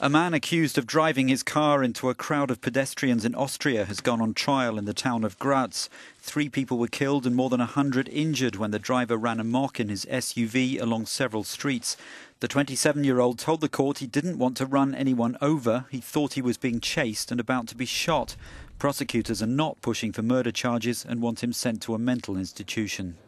A man accused of driving his car into a crowd of pedestrians in Austria has gone on trial in the town of Graz. 3 people were killed and more than 100 injured when the driver ran amok in his SUV along several streets. The 27-year-old told the court he didn't want to run anyone over. He thought he was being chased and about to be shot. Prosecutors are not pushing for murder charges and want him sent to a mental institution.